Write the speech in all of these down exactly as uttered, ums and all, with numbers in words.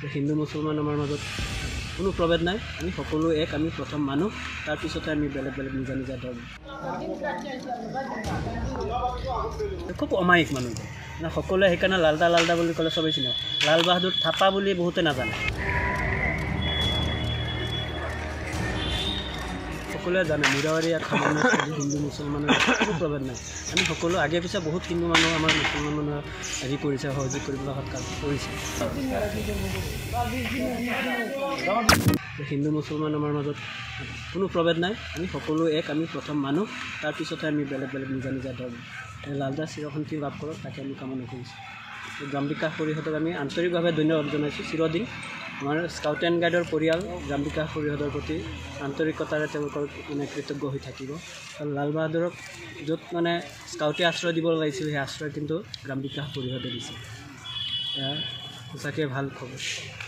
হিন্দু মুছলমান আমাৰ মাজত কোনো প্ৰভেদ নাই। আমি সকলো এক, আমি প্ৰথম মানুহ, তাৰপিছতে আমি বেলেগ বেলেগ নিজা নিজা ধৰ্ম। খুব অমায়িক মানুহ মানে সকলোৱে সেইকাৰণে লালদা লালদা বুলি ক'লে চবেই চিনে। লাল বাহাদুৰ থাপা বুলি বহুতে নাজানে। সকলোৱে জানে মিৰাৱাৰী খামনি হিন্দু মুছলমানৰ কোনো প্ৰভেদ নাই। আমি সকলো আগে পিছে বহুত হিন্দু মানুহ আমাৰ মুছলমান মানুহে হেৰি কৰিছে, সহযোগ কৰিবলৈ সৎকাৰ কৰিছে। হিন্দু মুছলমান আমাৰ মাজত কোনো প্ৰভেদ নাই। আমি সকলো এক, আমি প্ৰথম মানুহ, তাৰপিছতে আমি বেলেগ বেলেগ নিজা নিজা ধৰ্ম। লালদা চিৰশান্তি লাভ কৰক, তাকে আমি কামনা কৰিছোঁ। গ্ৰাম বিকাশ পৰিষদক আমি আন্তৰিকভাৱে ধন্যবাদ জনাইছোঁ। চিৰদিন আমাৰ স্কাউট এণ্ড গাইডৰ পৰিয়াল গ্ৰাম বিকাশ পৰিষদৰ প্ৰতি আন্তৰিকতাৰে তেওঁলোকৰ মানে কৃতজ্ঞ হৈ থাকিব। কাৰণ লাল বাহাদুৰক য'ত মানে স্কাউটে আশ্ৰয় দিব লাগিছিল, সেই আশ্ৰয় কিন্তু গ্ৰাম বিকাশ পৰিষদে দিছে। এয়া সঁচাকৈ ভাল খবৰ।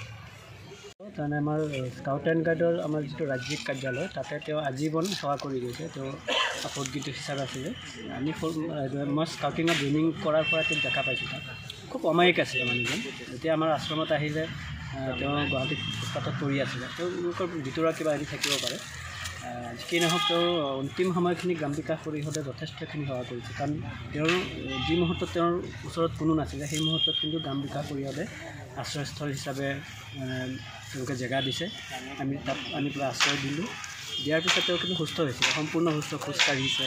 তাৰমানে আমাৰ স্কাউট এণ্ড গাইডৰ আমাৰ যিটো ৰাজ্যিক কাৰ্যালয়, তাতে তেওঁ আজীৱন সেৱা কৰি গৈছে। তেওঁ আপদগীত হিচাপে আছিলে। আমি মই স্কাউটিঙত জইনিং কৰাৰ পৰা তেওঁক দেখা পাইছোঁ। তাত খুব অমায়িক আছিলে মানুহজন। যেতিয়া আমাৰ আশ্ৰমত আহিলে, তেওঁ গুৱাহাটীত ফুটপাথত পৰি আছিলে। তেওঁলোকৰ ভিতৰুৱা কিবা হেৰি থাকিব পাৰে। কি নহওক, তেওঁৰ অন্তিম সময়খিনি গ্ৰাম বিকাশ পৰিষদে যথেষ্টখিনি সেৱা কৰিছে। কাৰণ তেওঁৰ যি মুহূৰ্তত তেওঁৰ ওচৰত কোনো নাছিলে, সেই মুহূৰ্তত কিন্তু গ্ৰাম বিকাশ পৰিষদে আশ্ৰয়স্থল হিচাপে তেওঁলোকে জেগা দিছে। আমি তাত আনি পেলাই আশ্ৰয় দিলোঁ। দিয়াৰ পিছত তেওঁ কিন্তু সুস্থ হৈছিলে, সম্পূৰ্ণ সুস্থ, খোজকাঢ়িছে।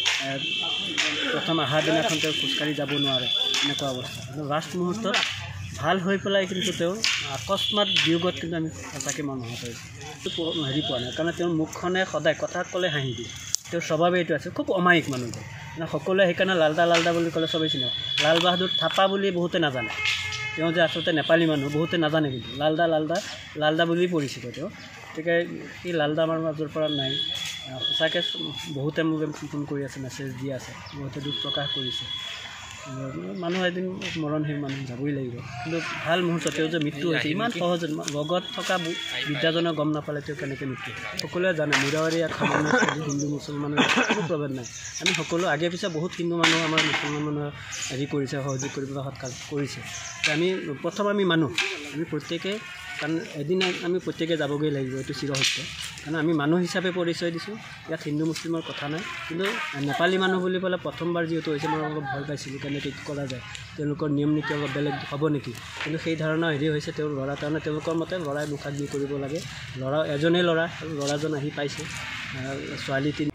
প্ৰথম অহাৰ দিনাখন তেওঁ খোজকাঢ়ি যাব নোৱাৰে, এনেকুৱা অৱস্থা। কিন্তু লাষ্ট মুহূৰ্তত ভাল হৈ পেলাই কিন্তু তেওঁ অকস্মাত বিয়োগত কিন্তু আমি সঁচাকৈ মন হতাশ হৈছোঁ। হেৰি পোৱা নাই, কাৰণ তেওঁৰ মুখখনে সদায় কথা ক'লে হাঁহি দিয়ে। তেওঁৰ স্বভাৱে এইটো আছে, খুব অমায়িক মানুহজন মানে সকলোৱে সেইকাৰণে লালদা লালদা বুলি ক'লে চবেই চিনে। লাল বাহাদুৰ থাপা বুলি বহুতে নাজানে। তেওঁ যে আচলতে নেপালী মানুহ বহুতে নাজানে, কিন্তু লালদা লালদা লালদা বুলি পৰিচিত তেওঁ। গতিকে সেই লালদা আমাৰ মাজৰ পৰা নাই। সঁচাকৈ বহুতে মোক ফোন কৰি আছে, মেছেজ দি আছে, বহুতে দুখ প্ৰকাশ কৰিছে। মানুহ এদিন মৰণশীল মানুহ যাবই লাগিব। কিন্তু ভাল মুহূৰ্ত, তেওঁ যে মৃত্যু হৈছে ইমান সহজ, লগত থকা বিদ্যাজনে গম নাপালে তেওঁ কেনেকৈ মৃত্যু। সকলোৱে জানে মিৰাৱাৰী খামনি হিন্দু মুছলমানৰ কোনো প্ৰভেদ নাই। আমি সকলো আগে পিছে বহুত হিন্দু মানুহ আমাৰ মুছলমান মানুহে হেৰি কৰিছে, সহযোগ কৰিবলৈ সৎকাৰ কৰিছে। আমি প্ৰথম আমি মানুহ, আমি প্ৰত্যেকে, কাৰণ এদিন আমি প্ৰত্যেকে যাবগৈ লাগিব, এইটো চিৰসত্য। কাৰণ আমি মানুহ হিচাপে পৰিচয় দিছোঁ। ইয়াত হিন্দু মুছলিমৰ কথা নাই। কিন্তু নেপালী মানুহ বুলি ক'লে প্ৰথমবাৰ যিহেতু হৈছে, মই অলপ ভয় পাইছিলোঁ কেনেকৈ কৰা যায়, তেওঁলোকৰ নিয়ম নীতি অলপ বেলেগ হ'ব নেকি। কিন্তু সেই ধাৰণা হেৰি হৈছে তেওঁৰ ল'ৰা, তাৰমানে তেওঁলোকৰ মতে ল'ৰাই মুখাগ্নি কৰিব লাগে। ল'ৰা এজনেই ল'ৰা, আৰু ল'ৰাজন আহি পাইছে, ছোৱালী তিনি।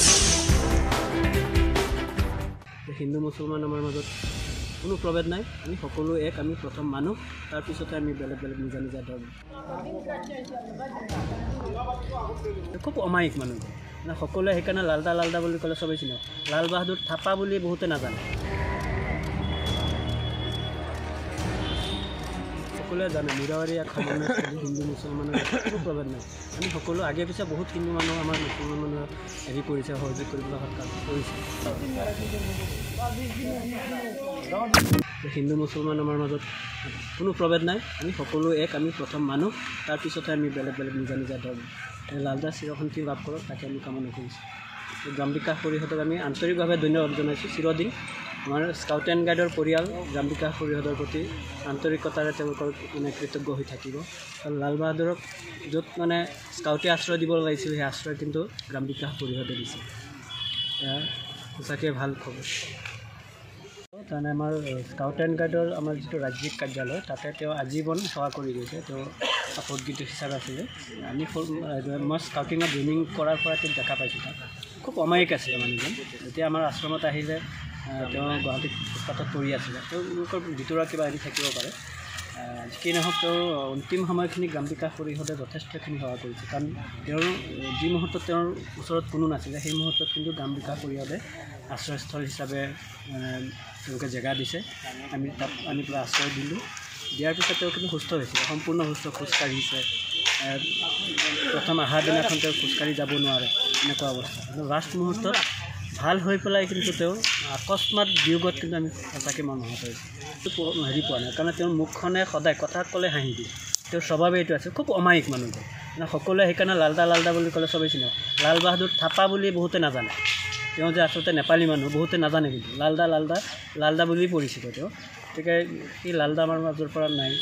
হিন্দু মুছলমান আমাৰ মাজত কোনো প্ৰভেদ নাই। আমি সকলো এক, আমি প্ৰথম মানুহ, তাৰপিছতে আমি বেলেগ বেলেগ নিজা নিজা ধৰ্ম। খুব অমায়িক মানুহ মানে সকলোৱে সেইকাৰণে লালদা লালদা বুলি ক'লে চবেই চিনে। লাল বাহাদুৰ থাপা বুলি বহুতে নাজানে। সকলোৱে জানে মিৰাৱাৰী খামনি হিন্দু মুছলমানৰ কোনো প্ৰভেদ নাই। আমি সকলো আগে পিছে বহুত হিন্দু মানুহ আমাৰ মুছলমান মানুহে হেৰি কৰিছে, সহযোগ কৰিবলৈ সৎকাৰ কৰিছে। হিন্দু মুছলমান আমাৰ মাজত কোনো প্ৰভেদ নাই। আমি সকলো এক, আমি প্ৰথম মানুহ, তাৰপিছতে আমি বেলেগ বেলেগ নিজা নিজা ধৰ্ম। লালদা চিৰশান্তি লাভ কৰক, তাকে আমি কামনা কৰিছোঁ। গ্ৰাম বিকাশ পৰিষদক আমি আন্তৰিকভাৱে ধন্যবাদ জনাইছোঁ। চিৰদিন আমাৰ স্কাউট এণ্ড গাইডৰ পৰিয়াল গ্ৰাম বিকাশ পৰিষদৰ প্ৰতি আন্তৰিকতাৰে তেওঁলোকৰ মানে কৃতজ্ঞ হৈ থাকিব। কাৰণ লাল বাহাদুৰক য'ত মানে স্কাউটে আশ্ৰয় দিব লাগিছিল, সেই আশ্ৰয় কিন্তু গ্ৰাম বিকাশ পৰিষদে দিছে। এয়া সঁচাকৈ ভাল খবৰ। তাৰমানে আমাৰ স্কাউট এণ্ড গাইডৰ আমাৰ যিটো ৰাজ্যিক কাৰ্যালয়, তাতে তেওঁ আজীৱন সেৱা কৰি গৈছে। তেওঁ আপদগীত হিচাপে আছিলে। আমি মই স্কাউটিঙত জইনিং কৰাৰ পৰা তেওঁক দেখা পাইছোঁ। তাত খুব অমায়িক আছিলে মানুহজন। যেতিয়া আমাৰ আশ্ৰমত আহিলে, তেওঁ গুৱাহাটীত ফুটপাথত পৰি আছিলে। তেওঁলোকৰ ভিতৰুৱা কিবা হেৰি থাকিব পাৰে। কি নহওক, তেওঁৰ অন্তিম সময়খিনি গ্ৰাম বিকাশ পৰিষদে যথেষ্টখিনি সেৱা কৰিছে। কাৰণ তেওঁৰ যি মুহূৰ্তত তেওঁৰ ওচৰত কোনো নাছিলে, সেই মুহূৰ্তত কিন্তু গ্ৰাম বিকাশ পৰিষদে আশ্ৰয়স্থল হিচাপে তেওঁলোকে জেগা দিছে। আমি তাত আনি পেলাই আশ্ৰয় দিলোঁ। দিয়াৰ পিছত তেওঁ কিন্তু সুস্থ হৈছিলে, সম্পূৰ্ণ সুস্থ, খোজকাঢ়িছে। প্ৰথম অহাৰ দিনাখন তেওঁ খোজকাঢ়ি যাব নোৱাৰে, এনেকুৱা অৱস্থা। কিন্তু লাষ্ট মুহূৰ্তত ভাল হৈ পেলাই কিন্তু তেওঁ অকস্মাত বিয়োগত কিন্তু আমি সঁচাকৈ মন হতাশ হৈছোঁ। হেৰি পোৱা নাই, কাৰণ তেওঁৰ মুখখনে সদায় কথা ক'লে হাঁহি দিয়ে। তেওঁৰ স্বভাৱে এইটো আছে, খুব অমায়িক মানুহজন মানে সকলোৱে সেইকাৰণে লালদা লালদা বুলি ক'লে চবেই চিনে। লাল বাহাদুৰ থাপা বুলি বহুতে নাজানে। তেওঁ যে আচলতে নেপালী মানুহ বহুতে নাজানে, কিন্তু লালদা লালদা লালদা বুলি পৰিচিত তেওঁ। গতিকে সেই লালদা আমাৰ মাজৰ পৰা নাই।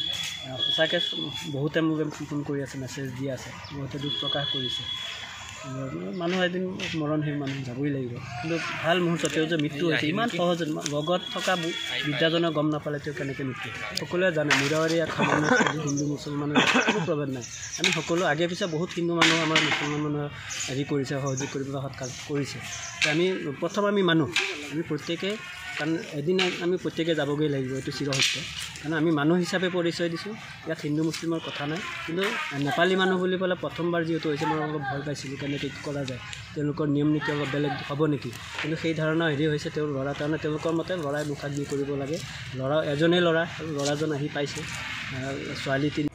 সঁচাকৈ বহুতে মোক ফোন কৰি আছে, মেছেজ দি আছে, বহুতে দুখ প্ৰকাশ কৰিছে। মানুহ এদিন মৰণশীল মানুহ যাবই লাগিব, কিন্তু ভাল মুহূৰ্ত তেওঁ যে মৃত্যু হৈছে ইমান সহজে, লগত থকা বিদ্যাজনে গম নাপালে তেওঁ কেনেকৈ মৃত্যু। সকলোৱে জানে মিৰাৱাৰী খামনি হিন্দু মুছলমানৰ কোনো প্ৰভেদ নাই। আমি সকলো আগে পিছে বহুত হিন্দু মানুহ আমাৰ মুছলমান মানুহে হেৰি কৰিছে, সহযোগ কৰিবলৈ সৎকাৰ কৰিছে। আমি প্ৰথম আমি মানুহ, আমি প্ৰত্যেকে, কাৰণ এদিন আমি প্ৰত্যেকে যাবগৈ লাগিব, এইটো চিৰসত্য। কাৰণ আমি মানুহ হিচাপে পৰিচয় দিছোঁ, ইয়াত হিন্দু মুছলিমৰ কথা নাই। কিন্তু নেপালী মানুহ বুলি ক'লে প্ৰথমবাৰ যিহেতু হৈছে মই অলপ ভয় পাইছিলোঁ, কেনেকৈ কৰা যায়, তেওঁলোকৰ নিয়ম নীতি অলপ বেলেগ হ'ব নেকি। কিন্তু সেই ধাৰণা হেৰি হৈছে, তেওঁৰ ল'ৰা তাৰমানে তেওঁলোকৰ মতে ল'ৰাই মুখাগ্নি কৰিব লাগে। ল'ৰা এজনেই ল'ৰা, আৰু ল'ৰাজন আহি পাইছে, ছোৱালী তিনি